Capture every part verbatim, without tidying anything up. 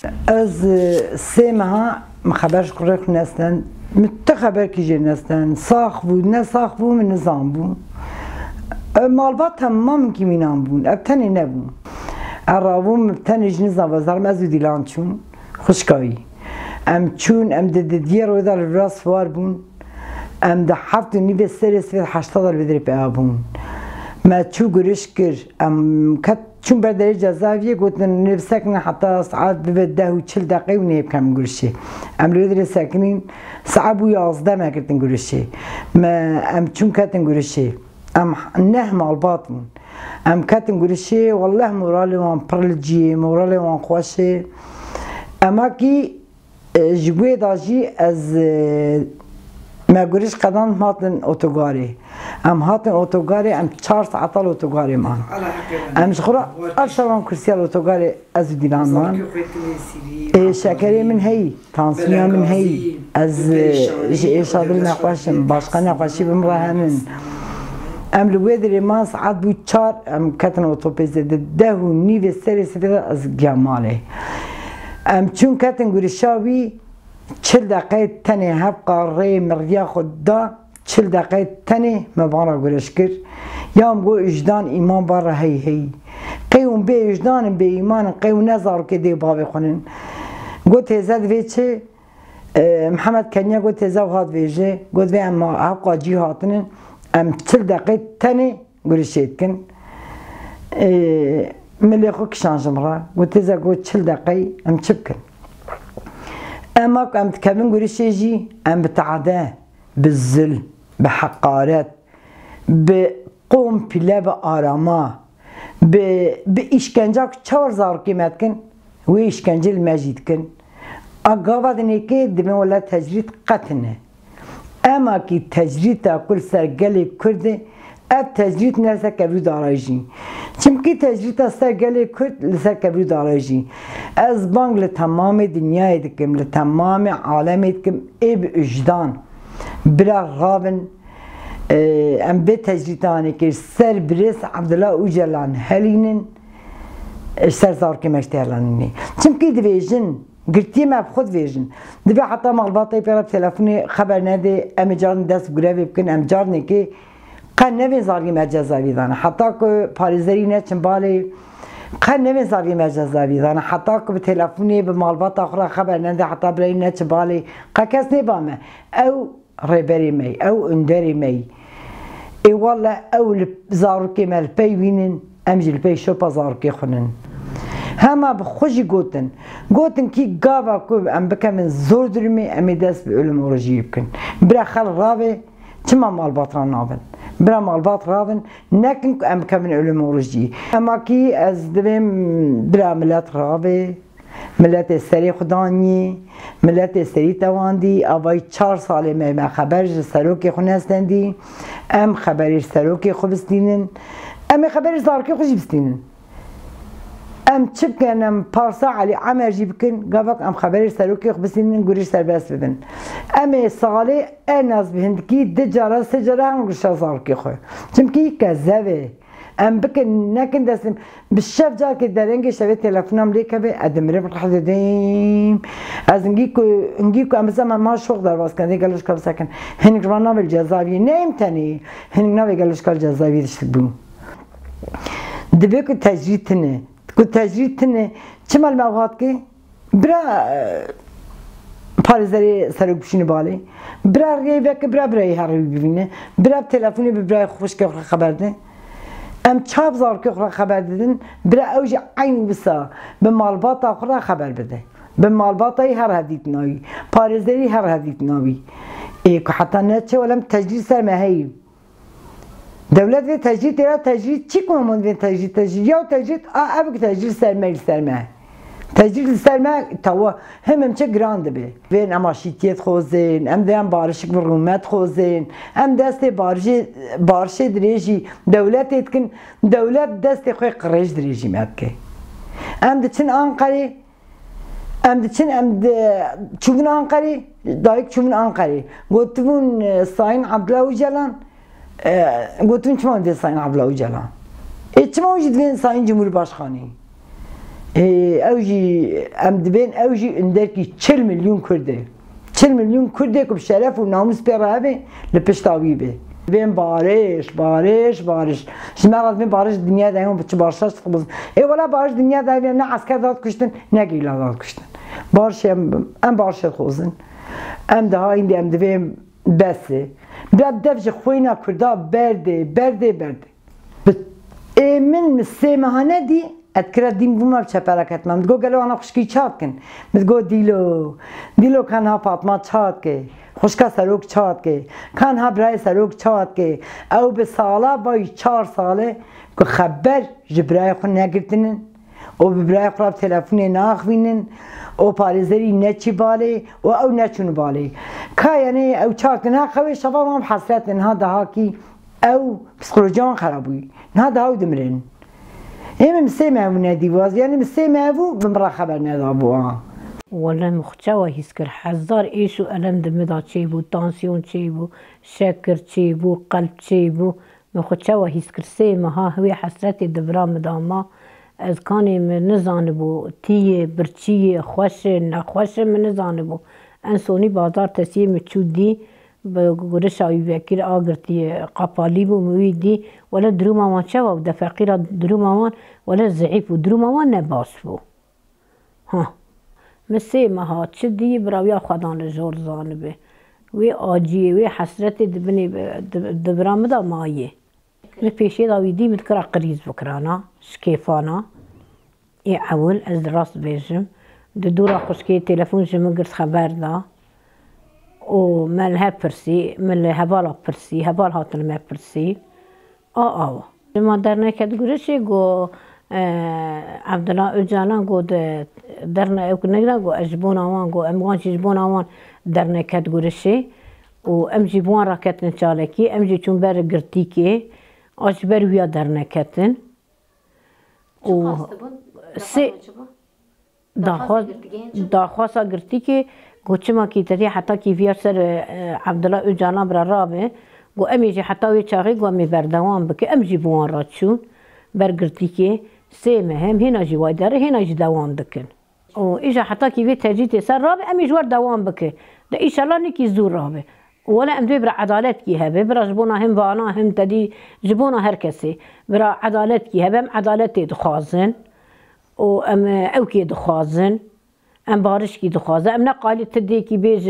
از سه ماه مخبرش کرد نستن متخبر کی جر نستن ساخ بود نه ساخ بود من نظام بود مالبات تمام کی مینام بود ابتنی نبود عربون ابتنی جنزام وزار مزو دیلان چون خوشکایی ام چون ام ده دیه رو دار راس فوار بون ام ده هفت نی به سر سفید هشتاد دار بدری به آبون ما چو گرش کر ام کت چون برداری جزاویه گفتن نفسکن حتی ساعت به ده و چل دقیقه و نیب کم گرشه ام لودر ساکنین ساعت و یازده ما کردن گرشه ما ام چون کتن گرشه ام نه مالبات من ام کتن گرشه والله مورالی وان پرلجی مورالی وان خوشه اما کی جوی داجی از ما گریش قدم هاتن اتوگاری ام هاتن اتوگاری ام چهار ساعت اتوگاری مان ام شخورا ارسلان کرسی اتوگاری از دیدن مان شکری من هی تانسیون من هی از شادل نقاشم باشقا نقاشی بمراهنن ام لویدری مان ساعت بود چهار ام کتن اتوپیز ده و نیو سری سفید از گماله ام چون کتن گریشاوی چل دقیقه تنه هب قاره مریا خود دا چل دقیقه تنه مبارا گرش کر یا ام گو اجدان ایمان بار هی هی قیون به اجدان به ایمان قیون نزار که دی باوی خونن گو تیزد وی چه محمد کنیا گو تیزد هات ویجه گو وی اما هب قاجی هاتنن ام چل دقیقه تنه گرشید کن ملی خو کشانجم را گو تیزد گو چل دقیقه ام چپ کن اما ام تكمن قريشيجي ام بتعداء بالذل بحقارات بقوم بلا بآراما بإشكنجاك چهار زار قيمت كن و إشكنجة المجيد كن اقابا دنيكي دمي ولا تجريد قتنه اما كي تجريد كل سرقالي كرده اب تجريد نرسا كبرو داراجي چمكي تجريد سرقالي كرد لسر كبرو داراجي از بانگ لتمام دنیای دکم لتمام عالم دکم ای به اجدان برا غابن ام به تجریدانه که سر برس عبدالله اوجلان هلینن سر زار که مشتهلانینی چمكي دویجن گرتی ما بخود ویژن دوی حتی مغلباتی پیرا تلفونی خبر نده ام جارن دست گروه بکن ام جارنه که قن نوین زارگی مجازاوی دانه حتی که پاریزری نچن بالی قن نوین زارگی مجازاوی دانه حتی که به تلفونی به مالبات آخر خبر نده حتی برای نچ بالی قا کس نبامه او ریبری می او اندری می ای والا او زارکی مل پی وینن امجل پی شوپا زارکی خونن همه بخوشی گوتن گوتن کی گاوا کو ام بکمن زور درمی امی دست به علم اورژی بکن برا خل راوه چما مالبات را نابن برا مالبات راون نکن که ام کمن علم اورژی اما کی از دویم برا ملت راوه ملت سری خدانی ملت سری تواندی اوای چهار ساله ما خبرش سروکی خون هستندی ام خبرش سروکی خوب استینن ام خبرش زارکی خوش بستینن ام چپ کنم پارسا علی عمر جی بکن گفت ام خبرش سروکی خوب استینن گوریش سربست بدن ام ساله ان از بهندکی ده جارا سه جارا هم گوش زارکی خو چمکی کذبه ام بکن نکن دستم بالشف جا که درنگ شوی تلفنم لیکه به ادمره بخح دیم از انگی کو انگی کو امروز من ما شوق در واس کنی گلوش کاب سکن هنگ روانا بل جزاوی نیم تنی هنگ نوی گلوش کال جزاوی دشت بو دبی کو تجرید تنه کو تجرید تنه چه مال موقعات که برا پارزاری سرک بشینه بالی برا ریوه که برا برای هر ببینه برا تلفنی به برای خوش که خبر ده ام چهار زار که خورا خبر دادن برای اوج عین بسا به مالبات آخر خبر بده به مالبات های هر هدیت ناوی پارزداری هر هدیت ناوی ای که حتی نچه ولم تجرید سر مهی دولت وی تجرید تیرا تجرید چی کنم من وی تجرید تجرید یا تجرید آه ابک تجرید سر مهی سر مهی تجرید سر مهی توا هم هم چه گرانده بی وین اما شیتیت خوزین ام دیان بارشک برومت خوزین ام دست بارش بارش دریجی دولت ایتکن دولت دست خوی قریش دریجی مد که ام دچن آنقری ام دچن ام د چون آنقری دایک چون آنقری گفتون ساین عبدالله اوجلان گفتون چما ده ساین عبدالله اوجلان ای چما وجد وین ساین جمهوری باشخانی اوجی ام دبین اوجی اندرکی چل میلیون کرده چل میلیون کرده که بشرف و ناموس پیره به لپشتاوی به بین بارش بارش بارش شما بین بارش دنیا دایم بچه بارشش خبز ای ولی بارش دنیا دایم نه عسکر داد کشتن نه گیلا داد کشتن بارش ام بارش خوزن ام ده ها این ام دویم بسه بعد دفش خوینا کرده برده برده برده من مسیمهانه دی اتکرا دیم بوم بچه پرکت من مدگو گلو آنا خشکی چاد کن مدگو دیلو دیلو کن ها فاطمه چاد که خشکا سروک چاد که کن ها برای سروک چاد که او به ساله بای چهار ساله که خبر جبرای خون نگرتنن او برای خراب تلفونی ناخوینن او پارزری نچی باله و او نچون باله که یعنی او چاد کن ها خوی شفا هم حسرت نها ده کی او پسیکولوژیان خرابوی نه ده او دمرن هم مسیمه و ندیواز یعنی مسیمه و بمرا خبر ندابوها ولا مختوى هيسكر حزار ايشو ألم دمدا تشيبو تانسيون تشيبو شكر تشيبو قلب تشيبو مختوى هيسكر سيما ها هوي حسرتي دبرا مداما از كاني من نزانبو تيه برچيه خوش نخوش من نزانبو انسوني بازار تسيم تشودي بگرش آوی وکیل آگرتی قپالی بو مویدی ولا دروما وان شوا و دفقیرا دروما وان ولا ضعیف و دروما وان نباس بو ها مسیح مها چه دی براویا خدان جور زانبه وی آجیه وی حسرت دبنی دبرامدا مایه می پیشی داوی دی متکرا قریز بکرانا شکیفانا ای اول از راست بیجم دو دورا خوشکی تلفون جمگرد خبر دا و ملها برسي مل هبالا برسي هبال هاتن ما برسي اه اه لما درنا كدغرشي جو عبد الله اجانا جو درنا او كنغنا جو اجبونا وان جو امغان جبونا وان درنا كدغرشي و ام جيبوان راكتن چالكي ام جي چون بر گرتيكي اجبر ويا درنا كتن و سي داخل داخل گرتيكي گوچما کی تری حتی کی ویر سر عبدالله اجانا برا رابه گو امی جی حتی وی چاقی گو امی بردوان بکه ام جی بوان را چون برگرتی که سه مهم هینا جی وای داره هینا جی دوام بکن و ایجا حتی کی وی تجیتی سر رابه امی جوار دوام بکه ده ایشالله نکی زور رابه ولا ام دوی برا عدالت کی هبه برا جبونا هم وانا هم تدی جبونا هر کسی برا عدالت کی هبه ام عدالت دخوازن و ام او کی دخوازن ام بارش کی دخوازه ام نقالی تدی کی بیج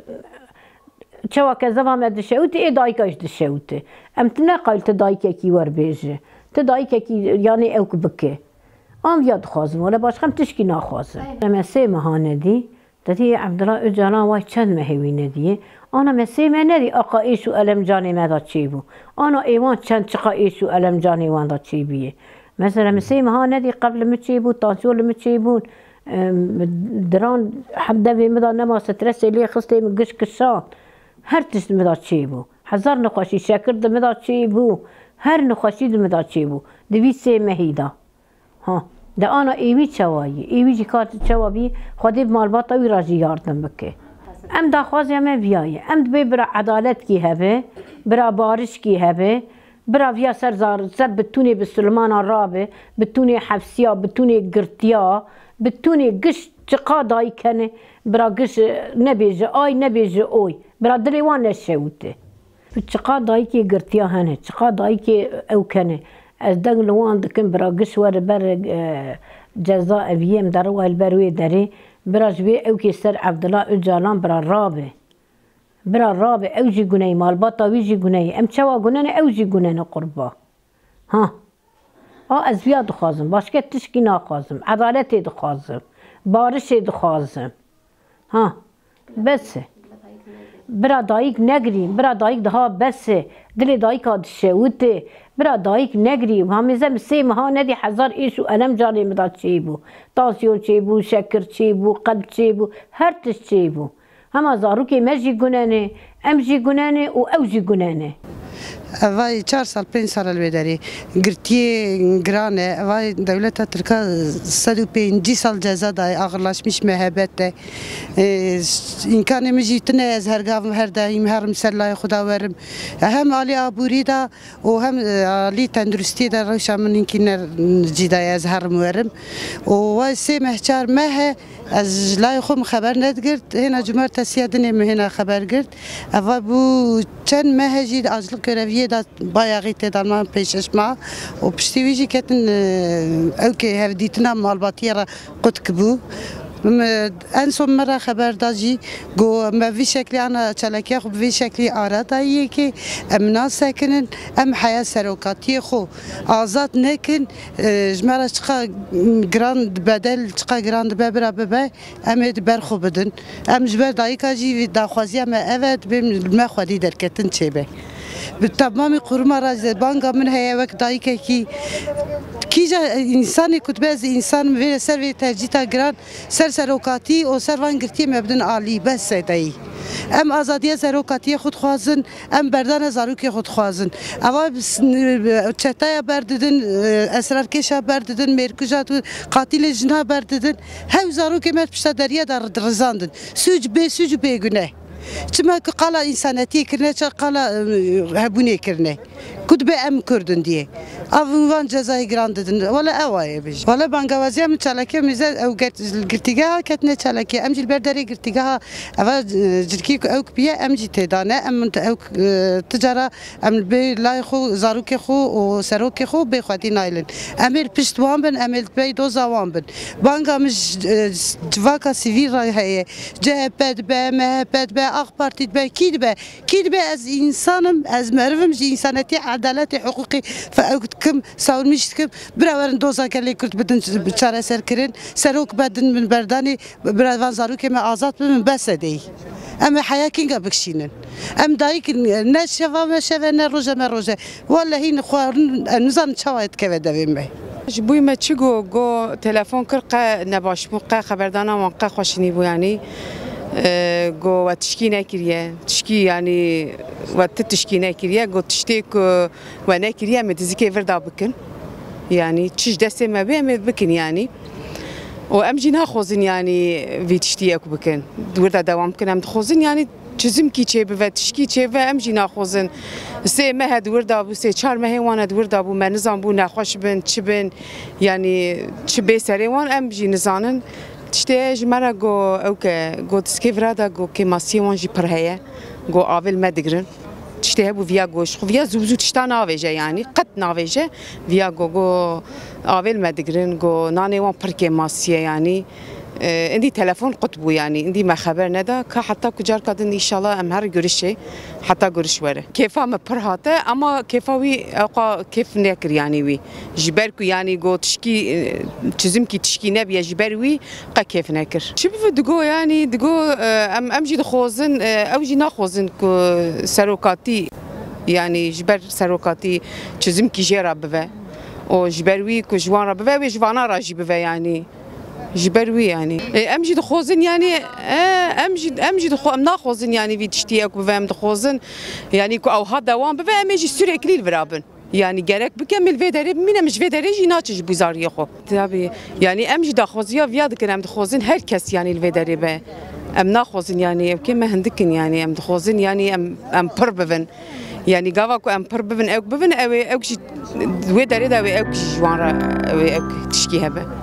چوا کذا ما دشوت ای دایکاش دشوت ام تنقال تدایک کی ور بیج تدایک کی یعنی او بکه ام یاد خوازم ولا باش خم تشکی ناخوازم مسه مهانه دی دادی عبدالله اجانا وای چند مهوینه دیه آنا مسه ندی آقا ایشو علم جانی ما دا چی بو آنا ایوان چند چقا ایشو علم جانی وان دا چی بیه مثلا مسه مهانه دی قبل مچی بو تانسیون مچی بون دران حمده بی مدا نما سترسی لی خسته من گش کشان هر تشت مدا چی بو هزار نخوشی شکر ده مدا چی بو هر نخوشی ده مدا چی بو دوی سه مهیدا ها ده آنا ایوی چوایی ایوی جی کارت چوابی خودی مالباتا وی راجی یاردن بکه ام دا خوازی همه بیایه ام دبی برا عدالت کی هبه برا بارش کی هبه برا ویا سر زار سر بتونی بسلمان رابه بتونی حفصیا بتونی گرتیا بتونی گش چقا دای کنه برا گش نبیجه آی نبیجه اوی برا دلیوان نشوته چقا دای که گرتیا هنه چقا دای که او کنه از دنگ لوان دکن برا گش ور بر جزاء ویم در وال بروی داری برا جوی او که سر عبدالله اجالان برا رابه برا رابه او جی گنای مالباتا وی جی گنای ام چوا گنانه او جی گنانه قربا ها آه از ویا دخوازم باشکه تشکی ناخوازم عدالتی دخوازم بارشی دخوازم ها بسه برا دایک نگریم برا دایک دها بسه دل دایک ها دشوته برا دایک نگریم همیزه مسیم ها ندی هزار ایشو علم جانی مدا چی بو تانسیون چی بو شکر چی بو قلب چی بو هر تش چی بو هما زارو که مجی گنانه ام جي گنانه و او جی گنانه. اوای چهار سال پنج سال الوداری گرتی گرانه اوای دولت ترکیه صد و پنجاه سال جزا دای آغرلاشمیش مهبت امکان مجیتنه از هر گاو هر دایم هر مسلای خدا ورم هم علی آبوری دا و هم علی تندرستی دا روش من اینکه جدای از هر مورم و وای سه مهچار مه از لای خود خبر ندگرد هنا جمهور تسیادنی مهنا خبر گرد اوای بو چند مه جید آجل کرویه دا بايغي تدار ما بيشش ما وبشتي ويجي كاتن اوكي هفديتنا مالباتيرا قد كبو انسون مرة خبر داجي جو ما في شكلي انا تشالكي خو في شكلي اراد هي كي امنا ساكنن ام حياه سروكاتي خو ازاد نكن جمره تشقا جراند بدل تشقا جراند ببرا ببا ام برخو بدن ام جبر دايكا جي داخوازي ما افد بما خدي دركتن تشبه بالتمام قرما راز بانجا من هي وقت دايكا كي كيجا انسان كتباز انسان في سر تجيتا جران سر سروكاتي او سروان قرتي مبدن عالي بس داي ام ازاديه سروكاتي خود خوازن ام بردان زاروكي خود خوازن اوا چتايا برددن اسرار كيشا برددن ميركوجات قاتل جنا برددن هاو زاروكي مت بشتا دريا دار رزاندن سوج بي سوج بي غنه چما قالا انسانيتي كرنه قالا هبوني كرنه كنت بأم كردن دي أفوان جزاي جراندن ولا أواي بيج ولا بانجوازيا من تلاكي ميزة أو قت قرتيجها كتنة تلاكي أمجي البردري قرتيجها أفا جركي أو كبيا أمجي تدانة أم أو تجارة أم بي لايخو زاروكي خو وسروكي خو بيخواتي نايلن أمير بيشتوان بن أمير بي دوزاوان بن بانجا مش جواكا سيفير هي جهبت با مهبت با أخ بارتي با كيد با كيد با از إنسانم از مرفم جي إنسانتي عدالت حقوقي فأوكتكم ساول مشتكم براورن دوزا كلي كنت بدن بشارة سركرين سروك بدن من برداني براوان زاروكي ما آزاد من بس دي أما حياة كينغا بكشينن أم دايك ناس شفا ما شفا نروجا ما روجا والله هي نخوارن نزان شواهد كذا دبيم بي جبوي ما تشيغو جو تلفون كرقة نباش مقا خبردانا وانقا خوشني بو يعني جو وتشكي ناكريا تشكي يعني وتتشكي ناكريا جو تشتيك وناكريا متزكي فردا بكن يعني تشج دسي ما بيه بكن يعني وامجي ناخذن يعني في تشتيك بكن وردا دوام كن ام تخوزن يعني چزم کی چه به تشکی چه و امجی ناخوزن سه مه دوردا بو سه چهار مه وان دوردا بو من نظام بو نخوش بن چ بن يعني چ به سری وان امجی نزانن تشتي جمرة جو أوكي جو تسكيفرا دا جو كيماسيون جي برهية جو أول ما دقرن تشتي هبو فيا جوش فيا زوزو تشتا نافيجا يعني قط نافيجا فيا جو جو أول ما دقرن جو ناني وان بركيماسية يعني عندي تلفون قطبو يعني عندي ما خبر ندا كحتى كجار كادن إن شاء الله أمهر جرشة حتى جرش وره كيفا مبرهاته أما كيفاوي أقا كيف نكر يعني وي جبركو يعني جو تشكي تزم كي تشكي نبي جبروي قا كيف نكر شو بفدقو يعني دقو أم أمجي دخوزن أوجي ناخوزن كو سروكاتي يعني جبر سروكاتي تزم كي جرا بفا أو جبروي كو جوان ربفا وجوانا راجي بفا يعني جبروي يعني امجي دخوزن يعني امجي امجي دخو ام ناخوزن يعني في تشتيك بفهم دخوزن يعني كو او هذا وان بفهم يجي سوريكلي الفرابن يعني جارك بكمل فيدري من مش فيدري جي ناتش بوزاري خو تابي يعني امجي دخوزيا فياد كلام دخوزن هر كس يعني الفيدري به ام ناخوزن يعني كما هندكن يعني ام دخوزن يعني ام ام بربفن يعني قافاكو ام بربفن او بفن او او شي ويدري دا او شي جوان او تشكي هبه